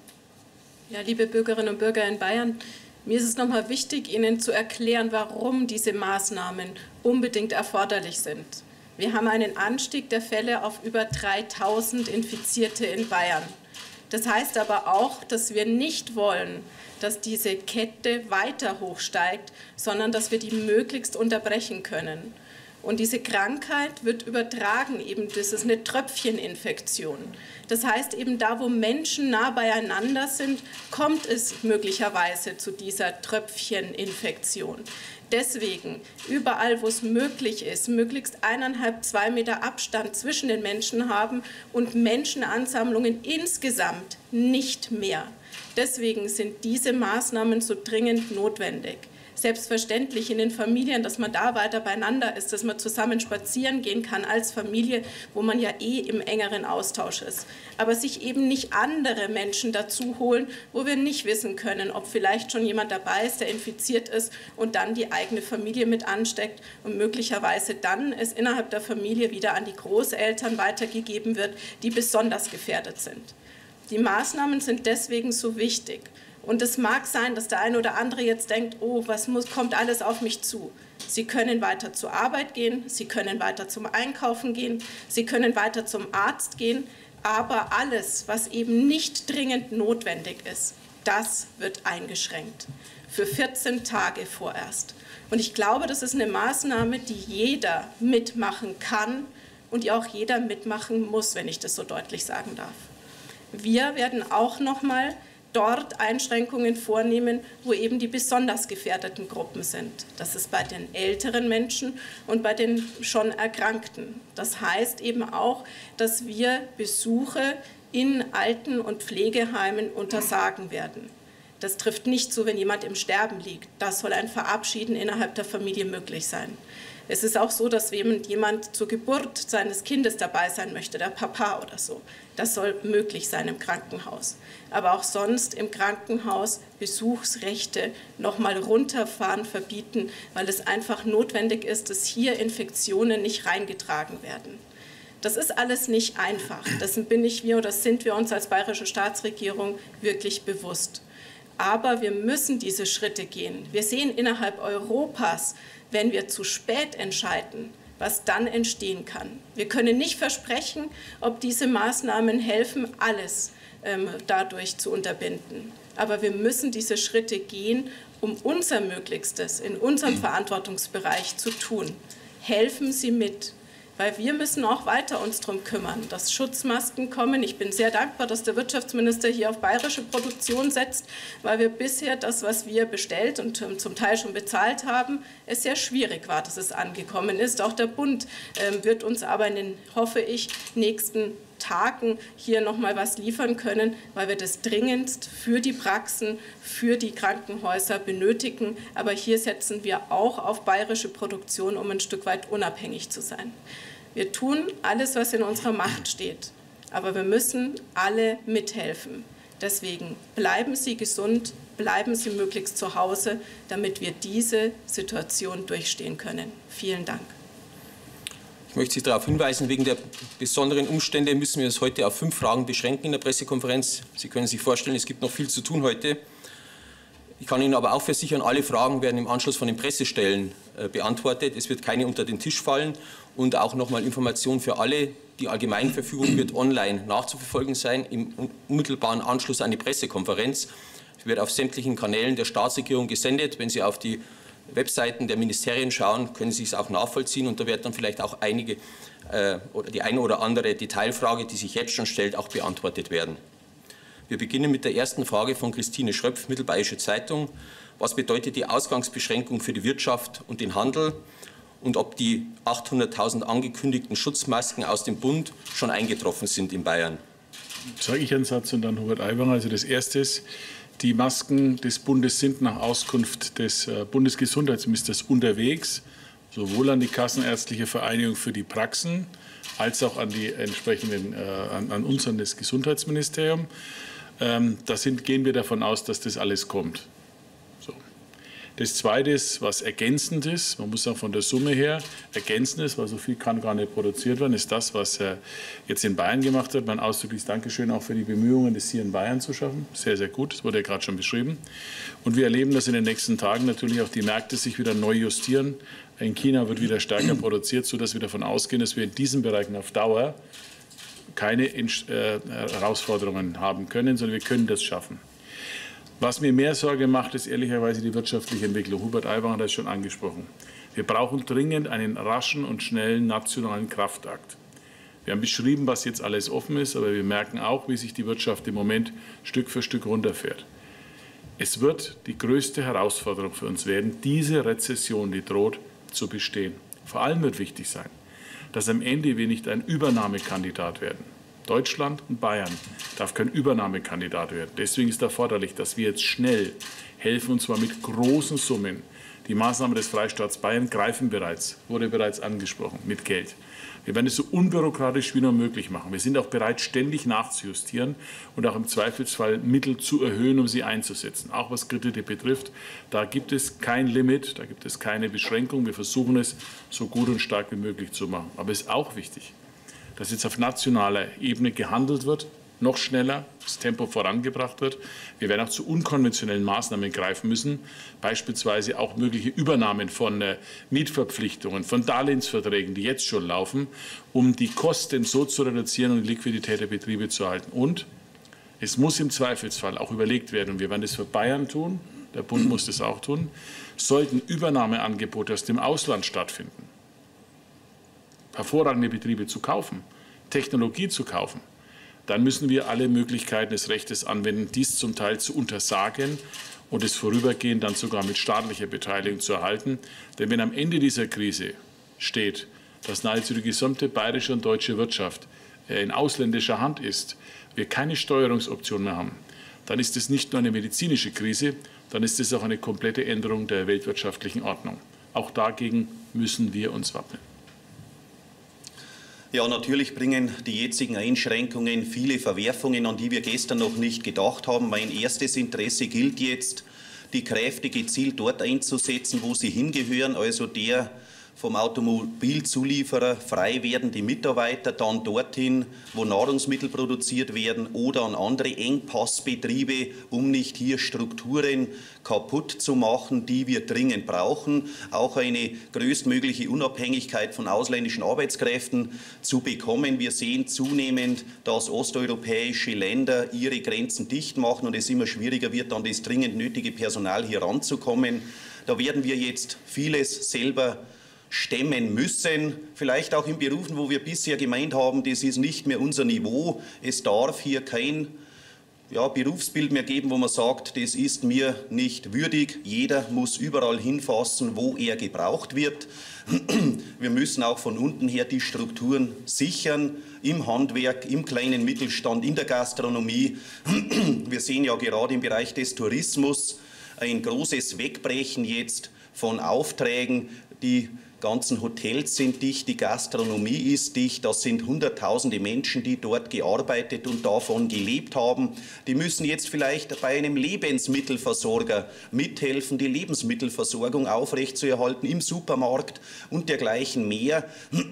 Speaker 7: Ja, liebe Bürgerinnen und Bürger in Bayern, mir ist es noch mal wichtig, Ihnen zu erklären, warum diese Maßnahmen unbedingt erforderlich sind. Wir haben einen Anstieg der Fälle auf über 3.000 Infizierte in Bayern. Das heißt aber auch, dass wir nicht wollen, dass diese Kette weiter hochsteigt, sondern dass wir die möglichst unterbrechen können. Und diese Krankheit wird übertragen, eben das ist eine Tröpfcheninfektion. Das heißt eben da, wo Menschen nah beieinander sind, kommt es möglicherweise zu dieser Tröpfcheninfektion. Deswegen, überall, wo es möglich ist, möglichst 1,5, 2 Meter Abstand zwischen den Menschen haben und Menschenansammlungen insgesamt nicht mehr. Deswegen sind diese Maßnahmen so dringend notwendig. Selbstverständlich in den Familien, dass man da weiter beieinander ist, dass man zusammen spazieren gehen kann als Familie, wo man ja im engeren Austausch ist. Aber sich eben nicht andere Menschen dazu holen, wo wir nicht wissen können, ob vielleicht schon jemand dabei ist, der infiziert ist und dann die eigene Familie mit ansteckt und möglicherweise dann es innerhalb der Familie wieder an die Großeltern weitergegeben wird, die besonders gefährdet sind. Die Maßnahmen sind deswegen so wichtig. Und es mag sein, dass der eine oder andere jetzt denkt, oh, kommt alles auf mich zu. Sie können weiter zur Arbeit gehen, Sie können weiter zum Einkaufen gehen, Sie können weiter zum Arzt gehen, aber alles, was eben nicht dringend notwendig ist, das wird eingeschränkt. Für 14 Tage vorerst. Und ich glaube, das ist eine Maßnahme, die jeder mitmachen kann und die auch jeder mitmachen muss, wenn ich das so deutlich sagen darf. Wir werden auch noch mal dort Einschränkungen vornehmen, wo eben die besonders gefährdeten Gruppen sind. Das ist bei den älteren Menschen und bei den schon Erkrankten. Das heißt eben auch, dass wir Besuche in Alten- und Pflegeheimen untersagen werden. Das trifft nicht zu, wenn jemand im Sterben liegt. Das soll ein Verabschieden innerhalb der Familie möglich sein. Es ist auch so, dass wenn jemand zur Geburt seines Kindes dabei sein möchte, der Papa oder so, das soll möglich sein im Krankenhaus. Aber auch sonst im Krankenhaus Besuchsrechte noch mal runterfahren, verbieten, weil es einfach notwendig ist, dass hier Infektionen nicht reingetragen werden. Das ist alles nicht einfach. Das sind wir uns als bayerische Staatsregierung wirklich bewusst. Aber wir müssen diese Schritte gehen. Wir sehen innerhalb Europas, wenn wir zu spät entscheiden, was dann entstehen kann. Wir können nicht versprechen, ob diese Maßnahmen helfen, alles dadurch zu unterbinden. Aber wir müssen diese Schritte gehen, um unser Möglichstes in unserem Verantwortungsbereich zu tun. Helfen Sie mit. Weil wir müssen auch weiter uns darum kümmern, dass Schutzmasken kommen. Ich bin sehr dankbar, dass der Wirtschaftsminister hier auf bayerische Produktion setzt, weil wir bisher das, was wir bestellt und zum Teil schon bezahlt haben, es sehr schwierig war, dass es angekommen ist. Auch der Bund wird uns aber in den, hoffe ich, nächsten Tagen hier noch mal was liefern können, weil wir das dringendst für die Praxen, für die Krankenhäuser benötigen. Aber hier setzen wir auch auf bayerische Produktion, um ein Stück weit unabhängig zu sein. Wir tun alles, was in unserer Macht steht, aber wir müssen alle mithelfen. Deswegen bleiben Sie gesund, bleiben Sie möglichst zu Hause, damit wir diese Situation durchstehen können. Vielen Dank.
Speaker 3: Ich möchte Sie darauf hinweisen, wegen der besonderen Umstände müssen wir es heute auf 5 Fragen beschränken in der Pressekonferenz. Sie können sich vorstellen, es gibt noch viel zu tun heute. Ich kann Ihnen aber auch versichern, alle Fragen werden im Anschluss von den Pressestellen beantwortet. Es wird keine unter den Tisch fallen und auch noch mal Information für alle. Die Allgemeinverfügung wird online nachzuverfolgen sein, im unmittelbaren Anschluss an die Pressekonferenz. Es wird auf sämtlichen Kanälen der Staatsregierung gesendet. Wenn Sie auf die Webseiten der Ministerien schauen, können Sie es auch nachvollziehen und da wird dann vielleicht auch oder die eine oder andere Detailfrage, die sich jetzt schon stellt, auch beantwortet werden. Wir beginnen mit der ersten Frage von Christine Schröpf, Mittelbayerische Zeitung. Was bedeutet die Ausgangsbeschränkung für die Wirtschaft und den Handel und ob die 800.000 angekündigten Schutzmasken aus dem Bund schon eingetroffen sind in Bayern?
Speaker 4: Sage ich einen Satz und dann Hubert Aiwanger. Also das Erste ist, die Masken des Bundes sind nach Auskunft des Bundesgesundheitsministers unterwegs, sowohl an die Kassenärztliche Vereinigung für die Praxen als auch an die entsprechenden, an uns, an das Gesundheitsministerium. Gehen wir davon aus, dass das alles kommt. So. Das Zweite ist, was ergänzend ist, man muss sagen von der Summe her, ergänzend ist, weil so viel kann gar nicht produziert werden, ist das, was er jetzt in Bayern gemacht hat. Mein ausdrückliches Dankeschön auch für die Bemühungen, das hier in Bayern zu schaffen. Sehr, sehr gut, das wurde ja gerade schon beschrieben. Und wir erleben, dass in den nächsten Tagen natürlich auch die Märkte sich wieder neu justieren. In China wird wieder stärker produziert, sodass wir davon ausgehen, dass wir in diesen Bereichen auf Dauer keine Herausforderungen haben können, sondern wir können das schaffen. Was mir mehr Sorge macht, ist ehrlicherweise die wirtschaftliche Entwicklung. Hubert Aiwanger hat das schon angesprochen. Wir brauchen dringend einen raschen und schnellen nationalen Kraftakt. Wir haben beschrieben, was jetzt alles offen ist, aber wir merken auch, wie sich die Wirtschaft im Moment Stück für Stück runterfährt. Es wird die größte Herausforderung für uns werden, diese Rezession, die droht, zu bestehen. Vor allem wird wichtig sein, dass am Ende wir nicht ein Übernahmekandidat werden. Deutschland und Bayern darf kein Übernahmekandidat werden. Deswegen ist erforderlich, dass wir jetzt schnell helfen, und zwar mit großen Summen. Die Maßnahmen des Freistaats Bayern greifen bereits, wurde bereits angesprochen, mit Geld. Wir werden es so unbürokratisch wie nur möglich machen. Wir sind auch bereit, ständig nachzujustieren und auch im Zweifelsfall Mittel zu erhöhen, um sie einzusetzen. Auch was Kredite betrifft, da gibt es kein Limit, da gibt es keine Beschränkung. Wir versuchen es so gut und stark wie möglich zu machen. Aber es ist auch wichtig, dass jetzt auf nationaler Ebene gehandelt wird, noch schneller das Tempo vorangebracht wird. Wir werden auch zu unkonventionellen Maßnahmen greifen müssen, beispielsweise auch mögliche Übernahmen von Mietverpflichtungen, von Darlehensverträgen, die jetzt schon laufen, um die Kosten so zu reduzieren und die Liquidität der Betriebe zu erhalten. Und es muss im Zweifelsfall auch überlegt werden, und wir werden das für Bayern tun, der Bund muss das auch tun, sollten Übernahmeangebote aus dem Ausland stattfinden, hervorragende Betriebe zu kaufen, Technologie zu kaufen, dann müssen wir alle Möglichkeiten des Rechtes anwenden, dies zum Teil zu untersagen und es vorübergehend dann sogar mit staatlicher Beteiligung zu erhalten. Denn wenn am Ende dieser Krise steht, dass nahezu die gesamte bayerische und deutsche Wirtschaft in ausländischer Hand ist, wir keine Steuerungsoption mehr haben, dann ist es nicht nur eine medizinische Krise, dann ist es auch eine komplette Änderung der weltwirtschaftlichen Ordnung. Auch dagegen müssen wir uns wappnen.
Speaker 5: Ja, natürlich bringen die jetzigen Einschränkungen viele Verwerfungen, an die wir gestern noch nicht gedacht haben. Mein erstes Interesse gilt jetzt, die Kräfte gezielt dort einzusetzen, wo sie hingehören, also der vom Automobilzulieferer frei werdende Mitarbeiter dann dorthin, wo Nahrungsmittel produziert werden, oder an andere Engpassbetriebe, um nicht hier Strukturen kaputt zu machen, die wir dringend brauchen. Auch eine größtmögliche Unabhängigkeit von ausländischen Arbeitskräften zu bekommen. Wir sehen zunehmend, dass osteuropäische Länder ihre Grenzen dicht machen und es immer schwieriger wird, an das dringend nötige Personal hier ranzukommen. Da werden wir jetzt vieles selber stemmen müssen, vielleicht auch in Berufen, wo wir bisher gemeint haben, das ist nicht mehr unser Niveau. Es darf hier kein Berufsbild mehr geben, wo man sagt, das ist mir nicht würdig. Jeder muss überall hinfassen, wo er gebraucht wird. Wir müssen auch von unten her die Strukturen sichern, im Handwerk, im kleinen Mittelstand, in der Gastronomie. Wir sehen ja gerade im Bereich des Tourismus ein großes Wegbrechen jetzt von Aufträgen. Die ganzen Hotels sind dicht, die Gastronomie ist dicht, das sind Hunderttausende Menschen, die dort gearbeitet und davon gelebt haben. Die müssen jetzt vielleicht bei einem Lebensmittelversorger mithelfen, die Lebensmittelversorgung aufrechtzuerhalten im Supermarkt und dergleichen mehr,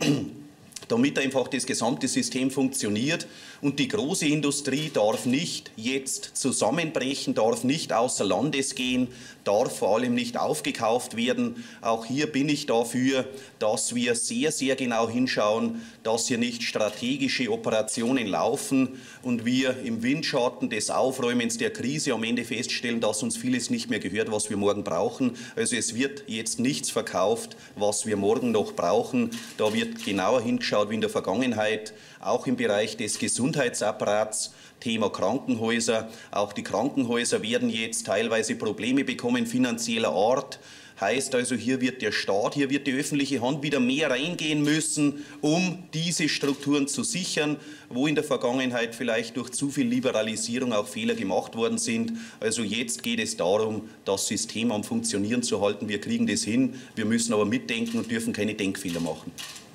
Speaker 5: damit einfach das gesamte System funktioniert. Und die große Industrie darf nicht jetzt zusammenbrechen, darf nicht außer Landes gehen, darf vor allem nicht aufgekauft werden. Auch hier bin ich dafür, dass wir sehr, sehr genau hinschauen, dass hier nicht strategische Operationen laufen und wir im Windschatten des Aufräumens der Krise am Ende feststellen, dass uns vieles nicht mehr gehört, was wir morgen brauchen. Also es wird jetzt nichts verkauft, was wir morgen noch brauchen. Da wird genauer hingeschaut wie in der Vergangenheit, auch im Bereich des Gesundheitsapparats, Thema Krankenhäuser. Auch die Krankenhäuser werden jetzt teilweise Probleme bekommen finanzieller Art. Heißt also, hier wird der Staat, hier wird die öffentliche Hand wieder mehr reingehen müssen, um diese Strukturen zu sichern, wo in der Vergangenheit vielleicht durch zu viel Liberalisierung auch Fehler gemacht worden sind. Also jetzt geht es darum, das System am Funktionieren zu halten. Wir kriegen das hin, wir müssen aber mitdenken und dürfen keine Denkfehler machen.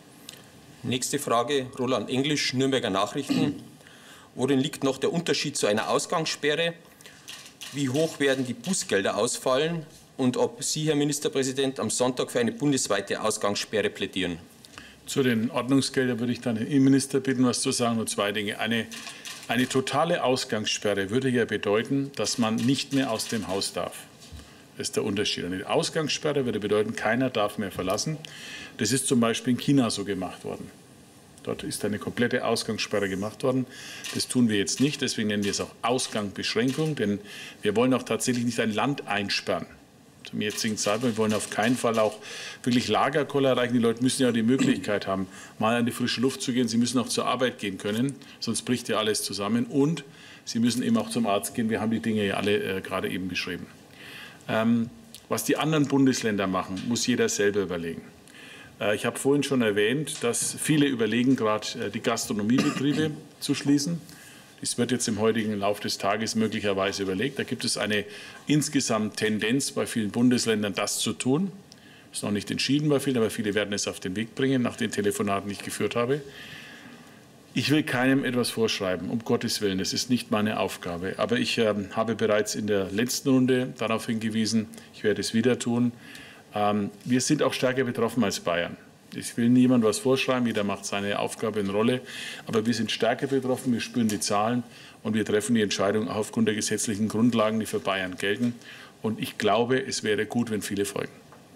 Speaker 3: Nächste Frage, Roland Englisch, Nürnberger Nachrichten. Worin liegt noch der Unterschied zu einer Ausgangssperre? Wie hoch werden die Bußgelder ausfallen? Und ob Sie, Herr Ministerpräsident, am Sonntag für eine bundesweite Ausgangssperre plädieren?
Speaker 4: Zu den Ordnungsgeldern würde ich dann den Innenminister bitten, was zu sagen. Nur zwei Dinge. Eine totale Ausgangssperre würde ja bedeuten, dass man nicht mehr aus dem Haus darf. Das ist der Unterschied. Eine Ausgangssperre würde bedeuten, keiner darf mehr verlassen. Das ist zum Beispiel in China so gemacht worden. Dort ist eine komplette Ausgangssperre gemacht worden. Das tun wir jetzt nicht. Deswegen nennen wir es auch Ausgangsbeschränkung. Denn wir wollen auch tatsächlich nicht ein Land einsperren, zum jetzigen Zeitpunkt. Wir wollen auf keinen Fall auch wirklich Lagerkoller erreichen. Die Leute müssen ja die Möglichkeit haben, mal an die frische Luft zu gehen. Sie müssen auch zur Arbeit gehen können, sonst bricht ja alles zusammen. Und sie müssen eben auch zum Arzt gehen. Wir haben die Dinge ja alle gerade eben beschrieben. Was die anderen Bundesländer machen, muss jeder selber überlegen. Ich habe vorhin schon erwähnt, dass viele überlegen, gerade die Gastronomiebetriebe zu schließen. Das wird jetzt im heutigen Lauf des Tages möglicherweise überlegt. Da gibt es eine insgesamt Tendenz bei vielen Bundesländern, das zu tun. Das ist noch nicht entschieden bei vielen, aber viele werden es auf den Weg bringen, nach den Telefonaten, die ich geführt habe. Ich will keinem etwas vorschreiben, um Gottes Willen, das ist nicht meine Aufgabe. Aber ich habe bereits in der letzten Runde darauf hingewiesen, ich werde es wieder tun. Wir sind auch stärker betroffen als Bayern. Ich will niemand was vorschreiben, jeder macht seine Aufgabe in Rolle. Aber wir sind stärker betroffen, wir spüren die Zahlen und wir treffen die Entscheidung auch aufgrund der gesetzlichen Grundlagen, die für Bayern gelten. Und ich glaube, es wäre gut, wenn viele folgen.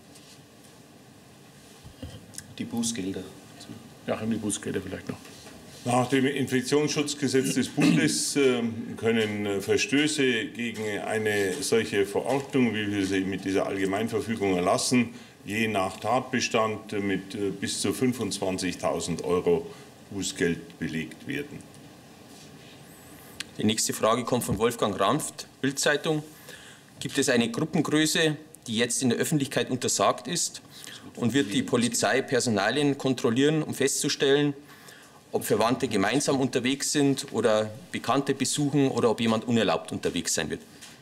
Speaker 5: Die Bußgelder.
Speaker 4: Ja, die Bußgelder vielleicht noch.
Speaker 6: Nach dem Infektionsschutzgesetz des Bundes können Verstöße gegen eine solche Verordnung, wie wir sie mit dieser Allgemeinverfügung erlassen, je nach Tatbestand mit bis zu 25.000 € Bußgeld belegt werden.
Speaker 3: Die nächste Frage kommt von Wolfgang Ranft, Bild-Zeitung. Gibt es eine Gruppengröße, die jetzt in der Öffentlichkeit untersagt ist? Und wird die Polizei Personalien kontrollieren, um festzustellen, ob Verwandte gemeinsam unterwegs sind oder Bekannte besuchen oder ob jemand unerlaubt unterwegs sein wird?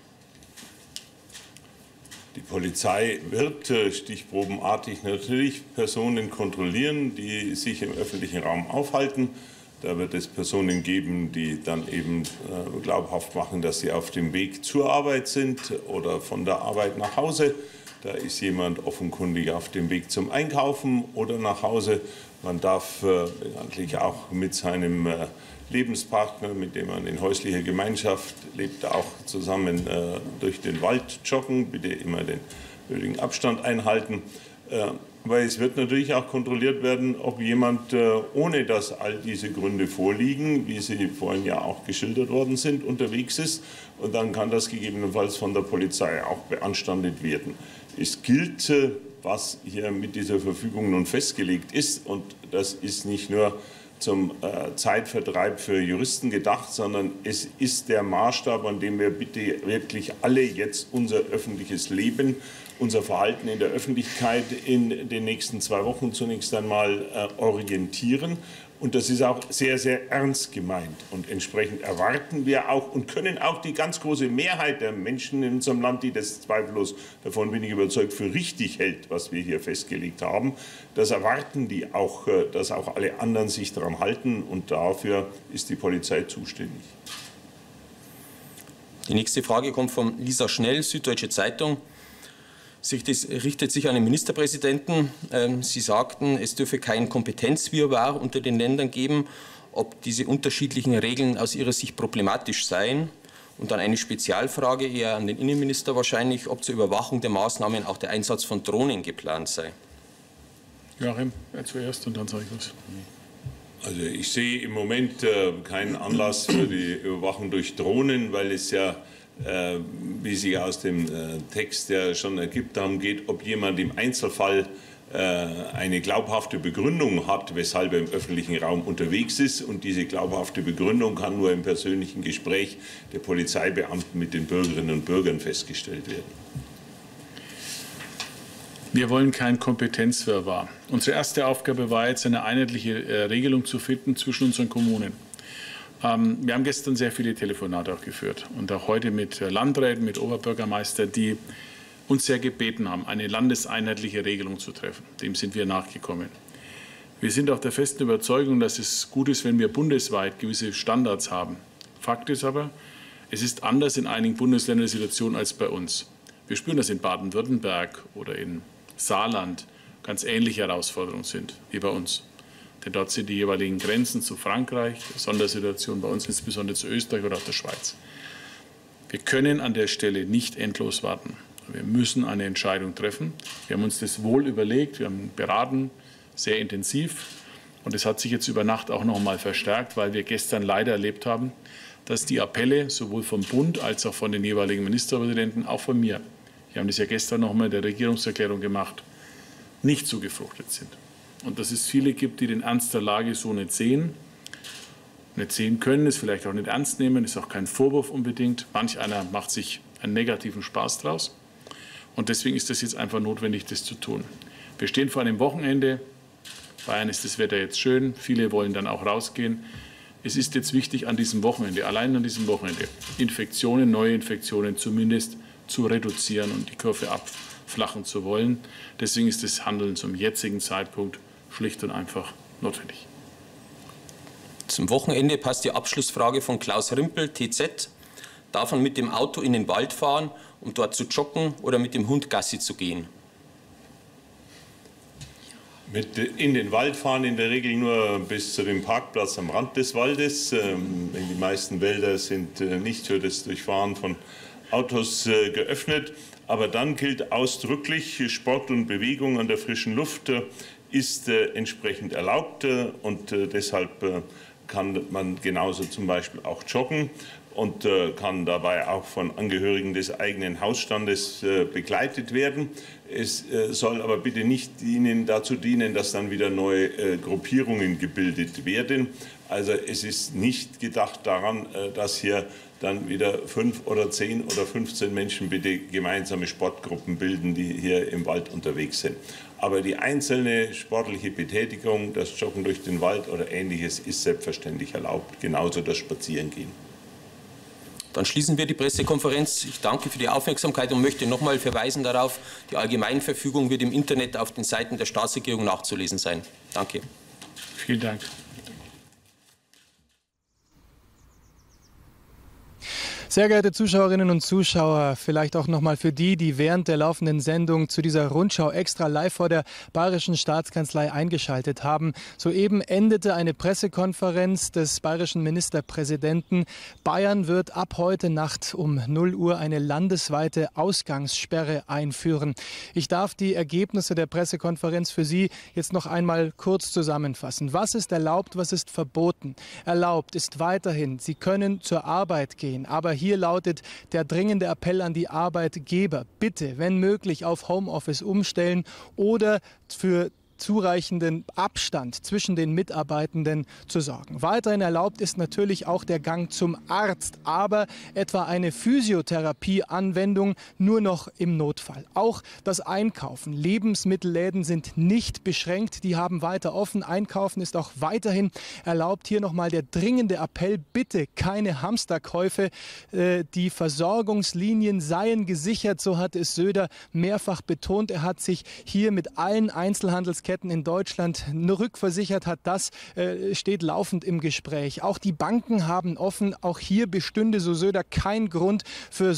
Speaker 6: Die Polizei wird stichprobenartig natürlich Personen kontrollieren, die sich im öffentlichen Raum aufhalten. Da wird es Personen geben, die dann eben glaubhaft machen, dass sie auf dem Weg zur Arbeit sind oder von der Arbeit nach Hause. Da ist jemand offenkundig auf dem Weg zum Einkaufen oder nach Hause. Man darf bekanntlich auch mit seinem Lebenspartner, mit dem man in häuslicher Gemeinschaft lebt, auch zusammen durch den Wald joggen. Bitte immer den nötigen Abstand einhalten. Weil es wird natürlich auch kontrolliert werden, ob jemand, ohne dass all diese Gründe vorliegen, wie sie vorhin ja auch geschildert worden sind, unterwegs ist. Und dann kann das gegebenenfalls von der Polizei auch beanstandet werden. Es gilt, was hier mit dieser Verfügung nun festgelegt ist, und das ist nicht nur zum Zeitvertreib für Juristen gedacht, sondern es ist der Maßstab, an dem wir bitte wirklich alle jetzt unser öffentliches Leben, unser Verhalten in der Öffentlichkeit in den nächsten 2 Wochen zunächst einmal orientieren. Und das ist auch sehr, sehr ernst gemeint. Und entsprechend erwarten wir auch und können auch die ganz große Mehrheit der Menschen in unserem Land, die das zweifellos, davon bin ich überzeugt, für richtig hält, was wir hier festgelegt haben, das erwarten die auch, dass auch alle anderen sich daran halten. Und dafür ist die Polizei zuständig.
Speaker 3: Die nächste Frage kommt von Lisa Schnell, Süddeutsche Zeitung. Das richtet sich an den Ministerpräsidenten. Sie sagten, es dürfe kein Kompetenzwirrwarr unter den Ländern geben, ob diese unterschiedlichen Regeln aus Ihrer Sicht problematisch seien. Und dann eine Spezialfrage eher an den Innenminister wahrscheinlich, ob zur Überwachung der Maßnahmen auch der Einsatz von Drohnen geplant sei. Joachim,
Speaker 4: zuerst und dann sage ich was.
Speaker 6: Also ich sehe im Moment keinen Anlass für die Überwachung durch Drohnen, weil es ja wie sich aus dem Text ja schon ergibt, darum geht, ob jemand im Einzelfall eine glaubhafte Begründung hat, weshalb er im öffentlichen Raum unterwegs ist. Und diese glaubhafte Begründung kann nur im persönlichen Gespräch der Polizeibeamten mit den Bürgerinnen und Bürgern festgestellt werden.
Speaker 4: Wir wollen kein Kompetenzwirrwarr. Unsere erste Aufgabe war jetzt, eine einheitliche Regelung zu finden zwischen unseren Kommunen. Wir haben gestern sehr viele Telefonate auch geführt und auch heute mit Landräten, mit Oberbürgermeistern, die uns sehr gebeten haben, eine landeseinheitliche Regelung zu treffen. Dem sind wir nachgekommen. Wir sind auch der festen Überzeugung, dass es gut ist, wenn wir bundesweit gewisse Standards haben. Fakt ist aber, es ist anders in einigen Bundesländern die Situation als bei uns. Wir spüren, dass in Baden-Württemberg oder in Saarland ganz ähnliche Herausforderungen sind wie bei uns. Denn dort sind die jeweiligen Grenzen zu Frankreich, Sondersituation bei uns insbesondere zu Österreich oder auch der Schweiz. Wir können an der Stelle nicht endlos warten. Wir müssen eine Entscheidung treffen. Wir haben uns das wohl überlegt, wir haben beraten, sehr intensiv. Und es hat sich jetzt über Nacht auch noch mal verstärkt, weil wir gestern leider erlebt haben, dass die Appelle sowohl vom Bund als auch von den jeweiligen Ministerpräsidenten, auch von mir, wir haben das ja gestern noch mal in der Regierungserklärung gemacht, nicht so gefruchtet sind. Und dass es viele gibt, die den Ernst der Lage so nicht sehen können, es vielleicht auch nicht ernst nehmen, ist auch kein Vorwurf unbedingt. Manch einer macht sich einen negativen Spaß draus. Und deswegen ist es jetzt einfach notwendig, das zu tun. Wir stehen vor einem Wochenende. Bayern ist das Wetter jetzt schön. Viele wollen dann auch rausgehen. Es ist jetzt wichtig, an diesem Wochenende, allein an diesem Wochenende, neue Infektionen zumindest zu reduzieren und die Kurve abflachen zu wollen. Deswegen ist das Handeln zum jetzigen Zeitpunkt schlicht und einfach notwendig.
Speaker 3: Zum Wochenende passt die Abschlussfrage von Klaus Rimpel, TZ. Darf man mit dem Auto in den Wald fahren, um dort zu joggen oder mit dem Hund Gassi zu gehen?
Speaker 6: In den Wald fahren in der Regel nur bis zu dem Parkplatz am Rand des Waldes. Die meisten Wälder sind nicht für das Durchfahren von Autos geöffnet. Aber dann gilt ausdrücklich, Sport und Bewegung an der frischen Luft ist entsprechend erlaubt. Und deshalb kann man genauso zum Beispiel auch joggen und kann dabei auch von Angehörigen des eigenen Hausstandes begleitet werden. Es soll aber bitte nicht dazu dienen, dass dann wieder neue Gruppierungen gebildet werden. Also es ist nicht gedacht daran, dass hier dann wieder 5 oder 10 oder 15 Menschen bitte gemeinsame Sportgruppen bilden, die hier im Wald unterwegs sind. Aber die einzelne sportliche Betätigung, das Joggen durch den Wald oder Ähnliches, ist selbstverständlich erlaubt, genauso das Spazierengehen.
Speaker 3: Dann schließen wir die Pressekonferenz. Ich danke für die Aufmerksamkeit und möchte noch einmal verweisen darauf, die Allgemeinverfügung wird im Internet auf den Seiten der Staatsregierung nachzulesen sein. Danke.
Speaker 4: Vielen Dank.
Speaker 1: Sehr geehrte Zuschauerinnen und Zuschauer, vielleicht auch nochmal für die während der laufenden Sendung zu dieser Rundschau extra live vor der Bayerischen Staatskanzlei eingeschaltet haben. Soeben endete eine Pressekonferenz des bayerischen Ministerpräsidenten. Bayern wird ab heute Nacht um 0 Uhr eine landesweite Ausgangssperre einführen. Ich darf die Ergebnisse der Pressekonferenz für Sie jetzt noch einmal kurz zusammenfassen. Was ist erlaubt, was ist verboten? Erlaubt ist weiterhin, Sie können zur Arbeit gehen, aber hier lautet der dringende Appell an die Arbeitgeber, bitte, wenn möglich, auf Homeoffice umstellen oder für zureichenden Abstand zwischen den Mitarbeitenden zu sorgen. Weiterhin erlaubt ist natürlich auch der Gang zum Arzt, aber etwa eine Physiotherapie-Anwendung nur noch im Notfall. Auch das Einkaufen. Lebensmittelläden sind nicht beschränkt, die haben weiter offen. Einkaufen ist auch weiterhin erlaubt. Hier nochmal der dringende Appell, bitte keine Hamsterkäufe. Die Versorgungslinien seien gesichert, so hat es Söder mehrfach betont. Er hat sich hier mit allen Einzelhandelsketten in Deutschland rückversichert hat, das steht laufend im Gespräch. Auch die Banken haben offen. Auch hier bestünde, so Söder, kein Grund für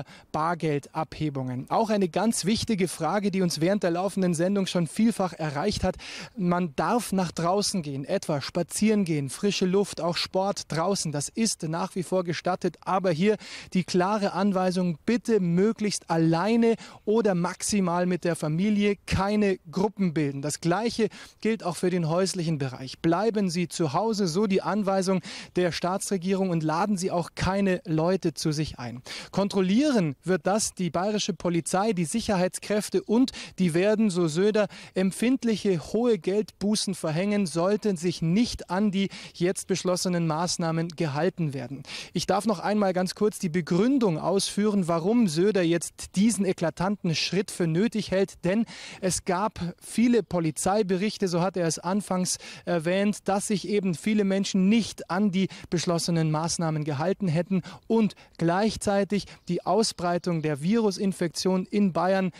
Speaker 1: Sonderbargeldabhebungen. Auch eine ganz wichtige Frage, die uns während der laufenden Sendung schon vielfach erreicht hat. Man darf nach draußen gehen, etwa spazieren gehen, frische Luft, auch Sport draußen. Das ist nach wie vor gestattet. Aber hier die klare Anweisung, bitte möglichst alleine oder maximal mit der Familie, keine Gruppen bilden. Das Gleiche gilt auch für den häuslichen Bereich. Bleiben Sie zu Hause, so die Anweisung der Staatsregierung, und laden Sie auch keine Leute zu sich ein. Kontrollieren wird das die bayerische Polizei, die Sicherheitskräfte, und die werden, so Söder, empfindliche hohe Geldbußen verhängen, sollten sich nicht an die jetzt beschlossenen Maßnahmen gehalten werden. Ich darf noch einmal ganz kurz die Begründung ausführen, warum Söder jetzt diesen eklatanten Schritt für nötig hält, denn es gab viele Polizeiberichte, so hat er es anfangs erwähnt, dass sich eben viele Menschen nicht an die beschlossenen Maßnahmen gehalten hätten und gleichzeitig die Ausbreitung der Virusinfektion in Bayern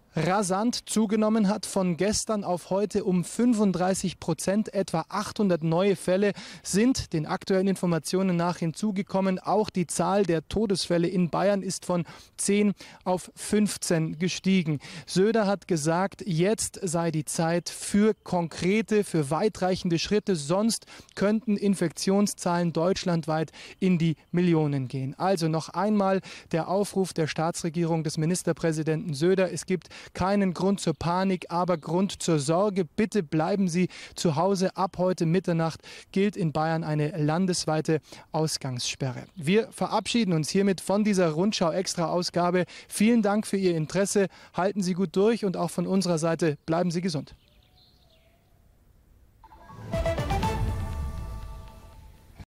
Speaker 1: rasant zugenommen hat, von gestern auf heute um 35%. Etwa 800 neue Fälle sind den aktuellen Informationen nach hinzugekommen. Auch die Zahl der Todesfälle in Bayern ist von 10 auf 15 gestiegen. Söder hat gesagt, jetzt sei die Zeit für konkrete, für weitreichende Schritte, sonst könnten Infektionszahlen deutschlandweit in die Millionen gehen. Also noch einmal der Aufruf der Staatsregierung des Ministerpräsidenten Söder: Es gibt Keinen Grund zur Panik, aber Grund zur Sorge. Bitte bleiben Sie zu Hause. Ab heute Mitternacht gilt in Bayern eine landesweite Ausgangssperre. Wir verabschieden uns hiermit von dieser Rundschau-Extra-Ausgabe. Vielen Dank für Ihr Interesse. Halten Sie gut durch und auch von unserer Seite bleiben Sie gesund.